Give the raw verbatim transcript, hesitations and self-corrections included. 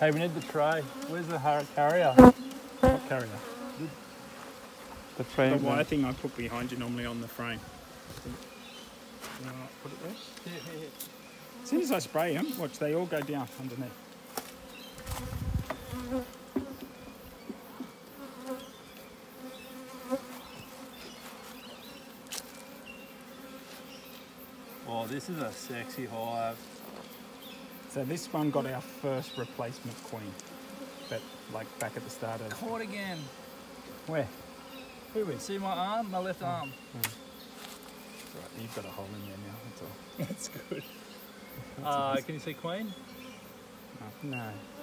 Hey, we need the tray. Where's the har carrier? What carrier? The, The frame. the wire thing I put behind you normally on the frame. You want to put it there? Yeah, yeah, yeah. As soon as I spray them, watch, they all go down underneath. Oh, this is a sexy hive. So this one got our first replacement queen, but like back at the start of. Caught again. Where? Who is? See my arm, my left arm. Mm. Right, you've got a hole in there now. That's all. That's good. That's uh, nice. Can you see queen? No. no.